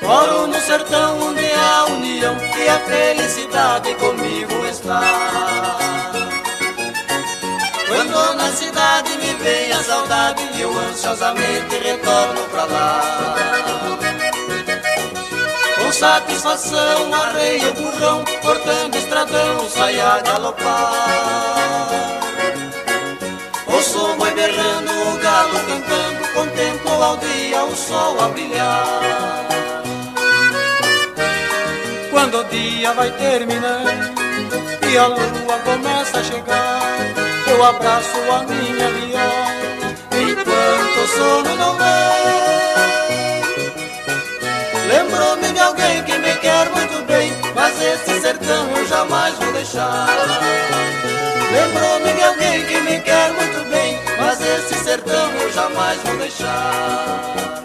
Moro no sertão onde há união e a felicidade comigo está. Quando na cidade me vem a saudade, eu ansiosamente retorno pra lá. Com satisfação arreio o burrão, cortando estradão, sai a galopar. Ouço o boi berrando, o galo cantando, contemplo ao dia o sol a brilhar. Quando o dia vai terminando e a lua começa a chegar, eu abraço a minha viola enquanto o sono não vem. Lembrou-me de alguém que me quer muito bem, mas esse sertão eu jamais vou deixar. Lembrou-me de alguém que me quer muito bem, mas esse sertão eu jamais vou deixar.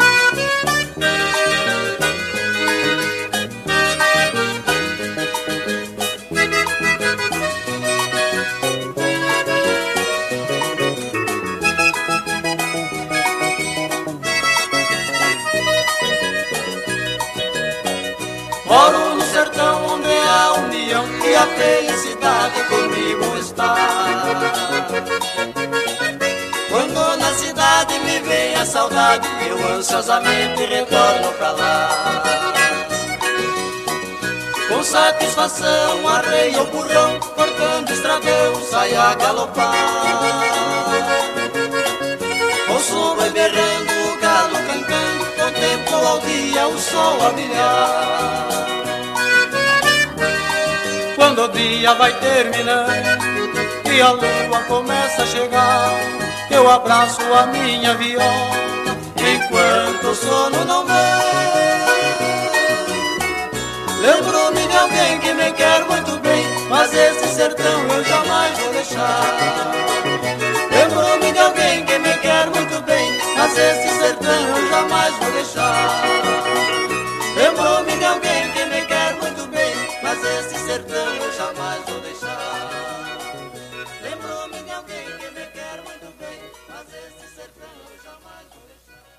Moro no sertão onde há união e a felicidade comigo está. Quando na cidade me vem a saudade, eu ansiosamente retorno pra lá. Com satisfação arreio o burrão, cortando estradão, sai a galopar. Ouço o boi berrando, o galo cantando, contemplo ao dia o sol a brilhar. Quando o dia vai terminando e a lua começa a chegar, eu abraço a minha viola enquanto o sono não vem. Lembro-me de alguém que me quer muito bem, mas esse sertão eu jamais vou deixar. Lembro-me de alguém que me quer muito bem, mas esse sertão eu jamais vou deixar. Lembro-me de alguém que me quer muito bem, mas esse sertão eu jamais vou deixar. Lembrou-me de alguém que me quer muito bem, mas esse sertão eu jamais vou deixar.